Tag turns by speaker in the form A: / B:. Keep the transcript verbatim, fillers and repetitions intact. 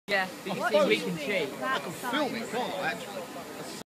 A: Yeah, but you see, we can cheat.
B: I can film it, can't I, actually?